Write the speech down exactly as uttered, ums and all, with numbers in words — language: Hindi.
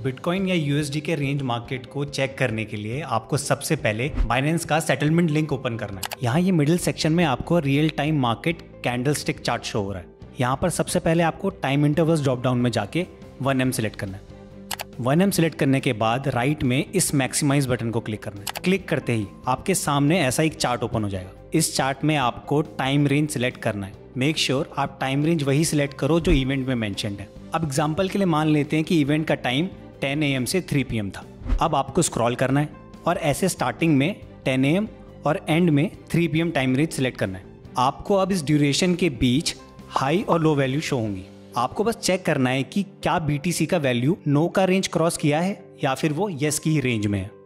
बिटकॉइन या यूएसडी के रेंज मार्केट को चेक करने के लिए आपको सबसे पहले बाइनेंस का सेटलमेंट लिंक ओपन करना है। यहाँ ये मिडिल सेक्शन में आपको real time market candlestick chart show हो रहा है। यहाँ पर सबसे पहले आपको टाइम इंटरवल्स ड्रॉप डाउन में जाके वन एम सिलेक्ट करना है। वन एम सिलेक्ट करने के बाद राइट में इस मैक्सिमाइज बटन को क्लिक करना है। क्लिक करते ही आपके सामने ऐसा एक चार्ट ओपन हो जाएगा। इस चार्ट में आपको टाइम रेंज सिलेक्ट करना है। मेक श्योर sure आप टाइम रेंज वही सिलेक्ट करो जो इवेंट में मेंशन्ड है। अब एग्जांपल के लिए मान लेते हैं कि इवेंट का टाइम टेन ए एम से थ्री पी एम था। अब आपको स्क्रॉल करना है और ऐसे स्टार्टिंग में टेन ए एम और एंड में three P M time range select करना है। आपको अब इस ड्यूरेशन के बीच हाई और लो वैल्यू शो होंगी। आपको बस चेक करना है कि क्या बीटीसी का वैल्यू नो का रेंज क्रॉस किया है या फिर वो येस की ही रेंज में है।